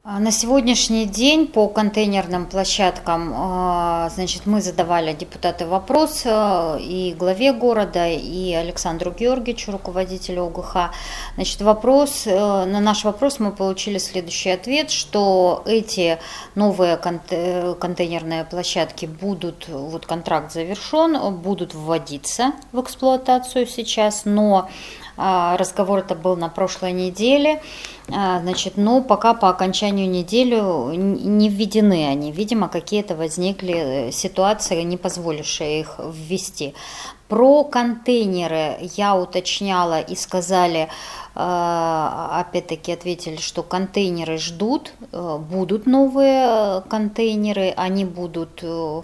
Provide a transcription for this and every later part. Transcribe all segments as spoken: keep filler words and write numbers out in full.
На сегодняшний день по контейнерным площадкам, значит, мы задавали, депутаты, вопрос и главе города, и Александру Георгиевичу, руководителю ОГХ. Значит, вопрос, на наш вопрос мы получили следующий ответ, что эти новые контейнерные площадки будут, вот контракт завершен, будут вводиться в эксплуатацию сейчас, но разговор это был на прошлой неделе, значит, но пока по окончанию недели не введены они. Видимо, какие-то возникли ситуации, не позволившие их ввести. Про контейнеры я уточняла и сказали, опять-таки ответили, что контейнеры ждут, будут новые контейнеры, они будут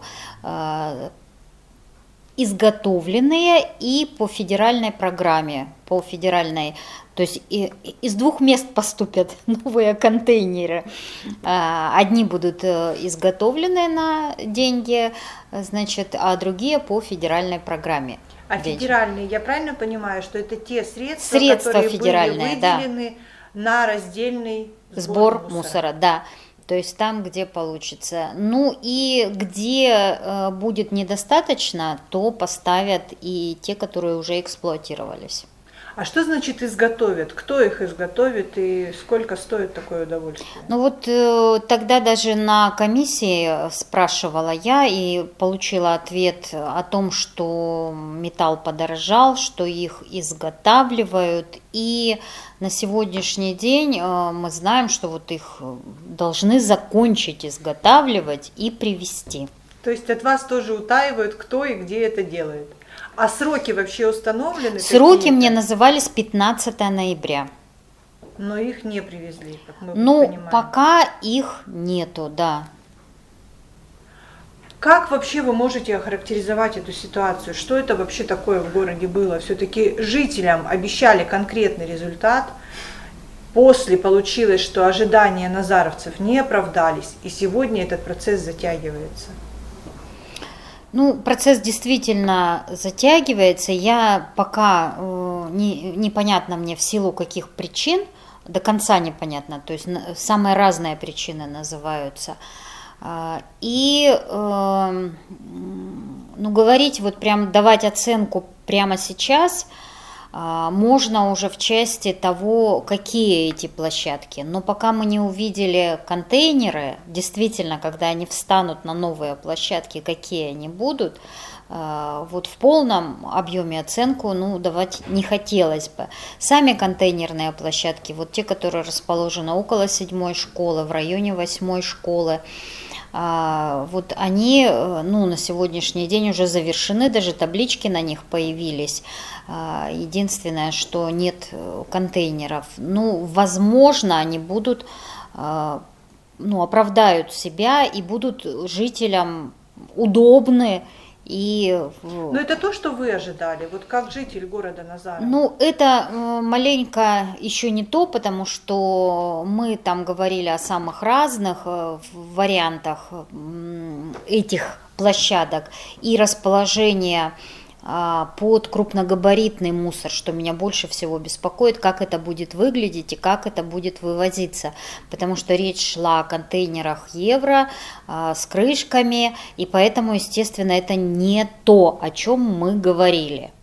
изготовленные и по федеральной программе, по федеральной, то есть из двух мест поступят новые контейнеры. Одни будут изготовлены на деньги, значит, а другие по федеральной программе. А денег. Федеральные, я правильно понимаю, что это те средства, средства которые федеральные, были выделены да. на раздельный сбор, сбор мусора. мусора, да. То есть там, где получится. Ну и где э, будет недостаточно, то поставят и те, которые уже эксплуатировались. А что значит изготовят? Кто их изготовит и сколько стоит такое удовольствие? Ну вот э, тогда даже на комиссии спрашивала я и получила ответ о том, что металл подорожал, что их изготавливают. И на сегодняшний день э, мы знаем, что вот их должны закончить изготавливать и привезти. То есть от вас тоже утаивают, кто и где это делает? А сроки вообще установлены? Сроки мне называли с пятнадцатого ноября. Но их не привезли, как мы ну, понимаем. Пока их нету, да. Как вообще вы можете охарактеризовать эту ситуацию? Что это вообще такое в городе было? Все-таки жителям обещали конкретный результат. После получилось, что ожидания назаровцев не оправдались, и сегодня этот процесс затягивается. Ну, процесс действительно затягивается. Я пока э, не, непонятно мне в силу каких причин, до конца непонятно, то есть самые разные причины называются. И э, ну, говорить, вот прям давать оценку прямо сейчас можно уже в части того, какие эти площадки. Но пока мы не увидели контейнеры, действительно, когда они встанут на новые площадки, какие они будут, вот в полном объеме оценку ну, давать не хотелось бы. Сами контейнерные площадки, вот те, которые расположены около седьмой школы, в районе восьмой школы, вот они ну, на сегодняшний день уже завершены, даже таблички на них появились. Единственное, что нет контейнеров. Ну, возможно, они будут, ну, оправдают себя и будут жителям удобны. И... Но это то, что вы ожидали, вот как житель города Назаров? Ну, это маленько еще не то, потому что мы там говорили о самых разных вариантах этих площадок и расположение под крупногабаритный мусор, что меня больше всего беспокоит, как это будет выглядеть и как это будет вывозиться, потому что речь шла о контейнерах евро а, с крышками, и поэтому, естественно, это не то, о чем мы говорили.